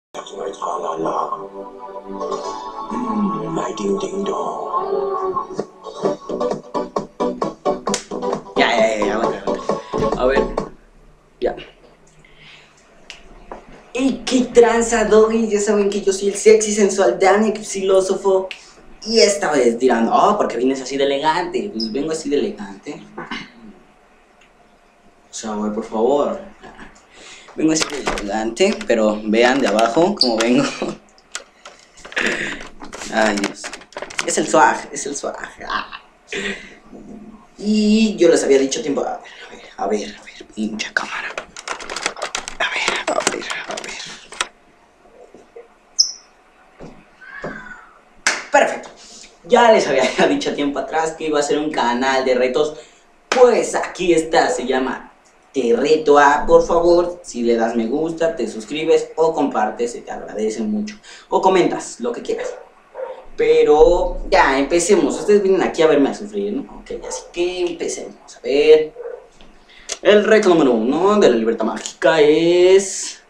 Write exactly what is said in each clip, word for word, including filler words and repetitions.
My ding ding dong. Ya, ya, ya, ya, aguanta, aguanta. A ver, ya. ¡Ey, qué tranza, doggy! Ya saben que yo soy el sexy, sensual, Danik, filósofo. Y esta vez dirán, oh, ¿por qué vienes así de elegante? Pues vengo así de elegante. O sea, güey, por favor. Vengo así de elegante, pero vean de abajo cómo vengo. Ay, Dios. Es el swag, es el swag. Ah. Y yo les había dicho tiempo. A ver, a ver, a ver, a ver, pinche cámara. A ver, a ver, a ver. Perfecto. Ya les había dicho tiempo atrás que iba a ser un canal de retos. Pues aquí está, se llama Te Reto A. Por favor, si le das me gusta, te suscribes o compartes, se te agradece mucho. O comentas, lo que quieras. Pero ya, empecemos. Ustedes vienen aquí a verme a sufrir, ¿no? Ok, así que empecemos. A ver. El reto número uno de la libertad mágica es...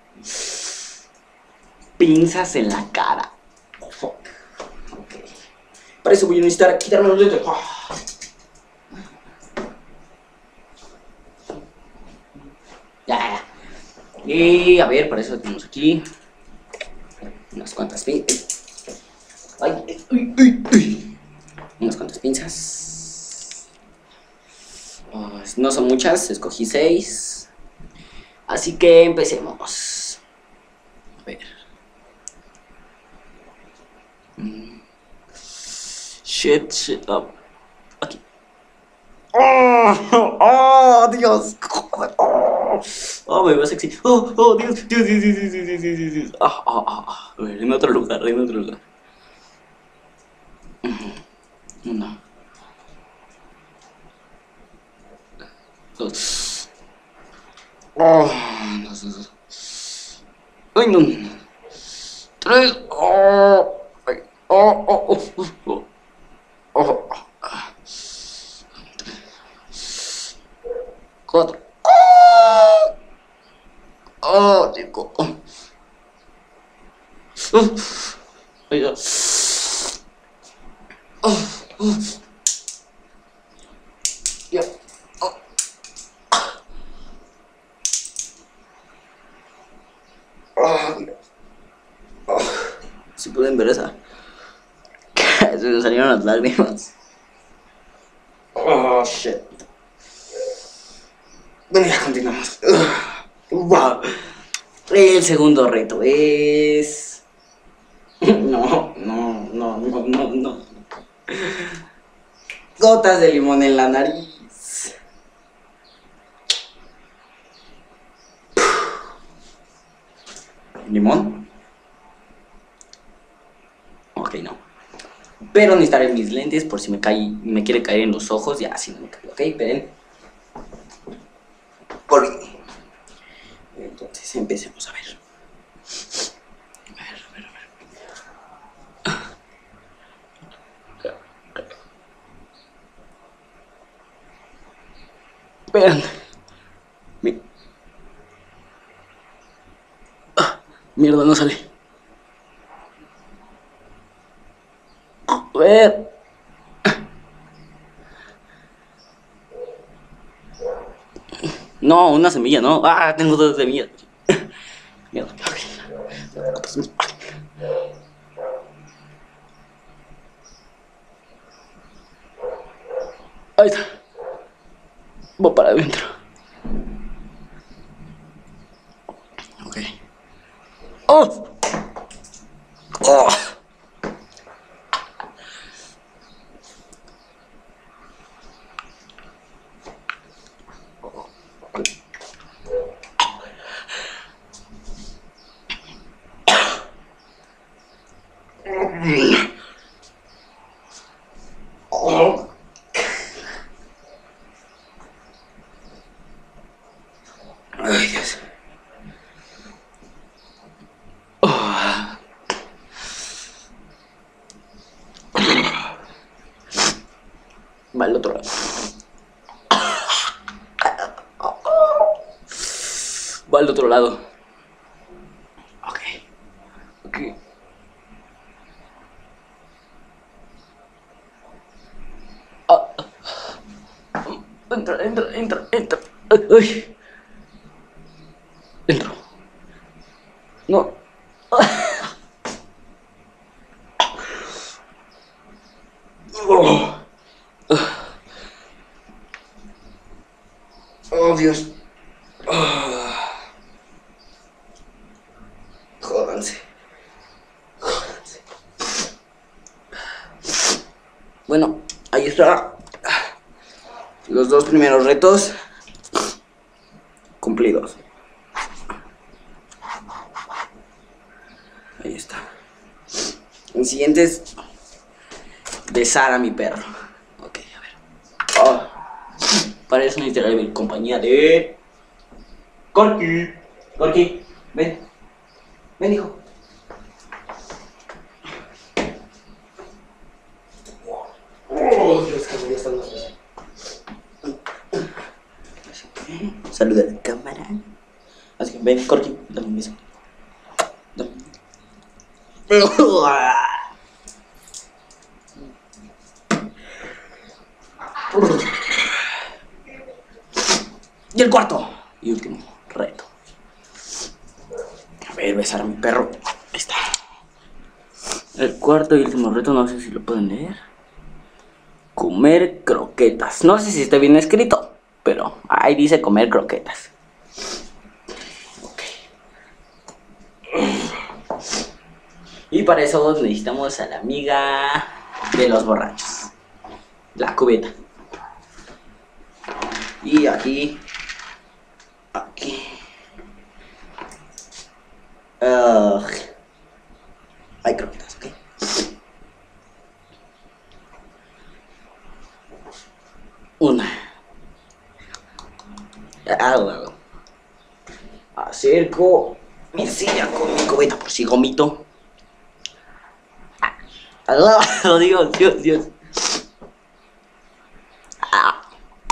pinzas en la cara. Oh, fuck. Ok. Para eso voy a necesitar quitarme los dedos. Oh. Ya, ya. Y a ver, para eso tenemos aquí unas cuantas pinzas. Ay, ay, ay, ay, ay. Unas cuantas pinzas. Oh, no son muchas, escogí seis. Así que empecemos. A ver. Mm. Shit, shit up. Aquí. ¡Oh! ¡Oh, Dios! ¡Joder! ¡Oh! ¡Oh, me veo sexy! ¡Oh, oh, Dios! ¡Dios, Dios, Dios, Dios, Dios, Dios, Dios, Dios! ¡Ah, ah, ah! A ver, en otro lugar, en otro lugar. Uno. Dos. ¡Oh! Dos, dos, dos. ¡Ay, no! Tres. ¡Oh! ¡Ay! ¡Oh, oh, oh, oh! ¡Oh! Cuatro. ¡Oh! ¡Oh, cinco! ¡Oh! ¡Ay, Dios! ¡Oh! ¡Oh! Ya. ¡Oh! ¡Oh! ¡Oh! Si pueden ver esa. Se me salieron las lágrimas. ¡Oh, shit! Bueno, ya continuamos. Wow. El segundo reto es... No, no, no, no, no, no. Gotas de limón en la nariz. ¿Limón? Ok, no. Pero necesitaré mis lentes por si me cae, me quiere caer en los ojos. Ya, así no me cae. Ok, esperen. Volví. Entonces empecemos a ver. A ver, a ver, a ver. Esperen. Mi... Ah, mierda, no sale. A ver. No, una semilla, no. Ah, tengo dos semillas. Mierda. Ahí está. Voy para adentro. Ok. ¡Oh! ¡Oh! Oh. Ay, Dios. Oh. Va al otro lado. Va al otro lado. Ok. Ok. Ah. Entra, entra, entra, entra. Uy. Entro. No. Oh, oh Dios. Oh. Jódanse. Jódanse. Bueno, ahí está. Los dos primeros retos cumplidos. Ahí está. El siguiente es besar a mi perro. Ok, a ver. Oh. Para eso necesitaré mi compañía de Corky. Corky, ven. Ven, hijo. Oh, Dios, que ya están los dos. Saluda a la cámara. Así que ven, Corky, dame un beso. Dame. Y el cuarto y último reto. A ver, besar a mi perro. Ahí está. El cuarto y último reto, no sé si lo pueden leer. Comer croquetas. No sé si está bien escrito, pero ahí dice comer croquetas. Ok. Y para eso necesitamos a la amiga de los borrachos. La cubeta. Y aquí. Aquí. Uh, hay croquetas, ok. Una. Hago. Acerco mi silla con mi cubeta por si gomito. Oh, Dios, Dios, Dios. Ah.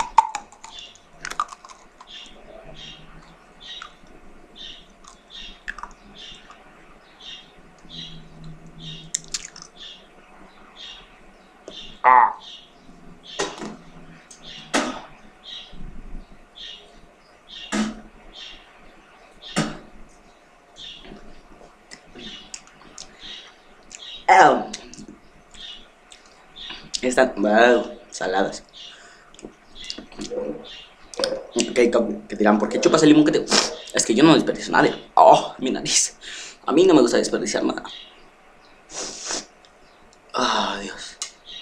Ah. Oh. Están wow, saladas. Okay, que dirán, ¿por qué chupas el limón que te...? Es que yo no desperdicio nada. Oh, mi nariz. A mí no me gusta desperdiciar nada. Ah, oh, Dios.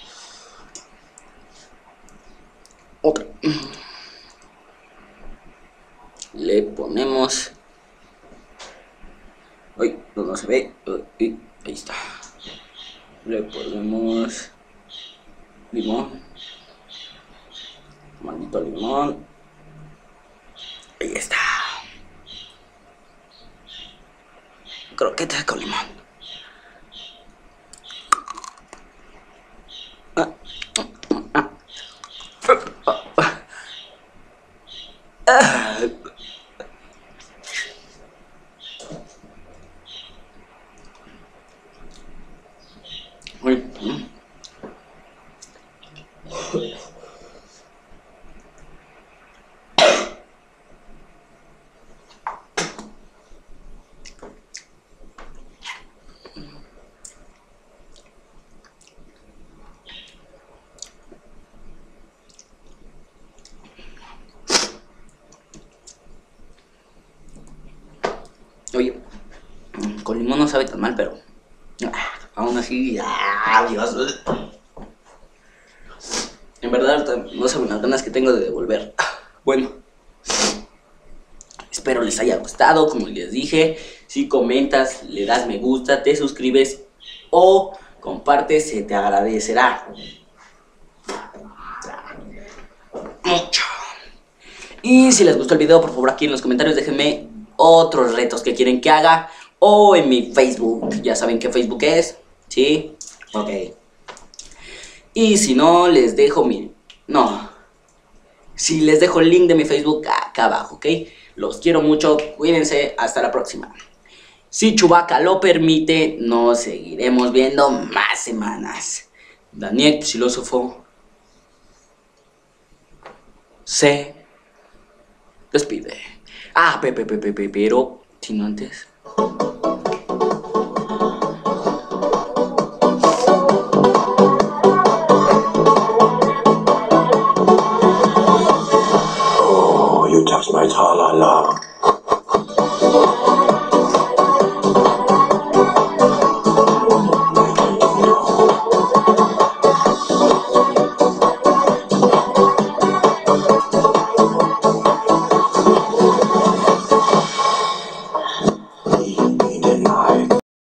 Otra. Le ponemos... Uy, no, no se ve. Uy, ahí está. Le ponemos... limón. Maldito limón. Ahí está. Croquetas con limón. Ah. Ah. Ah. Ah. Uy. Oye, con limón no sabe tan mal, pero ah, aún así, ah, Dios. En verdad, no saben las ganas que tengo de devolver. Bueno, espero les haya gustado. Como les dije, si comentas, le das me gusta, te suscribes o compartes, se te agradecerá mucho. Y si les gustó el video, por favor aquí en los comentarios déjenme otros retos que quieren que haga, o en mi Facebook. Ya saben qué Facebook es, ¿sí? Ok. Y si no, les dejo mi... No. Si les dejo el link de mi Facebook acá abajo, ¿ok? Los quiero mucho, cuídense, hasta la próxima. Si Chewbacca lo permite, nos seguiremos viendo más semanas. Daniel, filósofo, se despide. Ah, pepe, pepe, pepe, pero, sino antes. Oh, you touch my tra-la-la.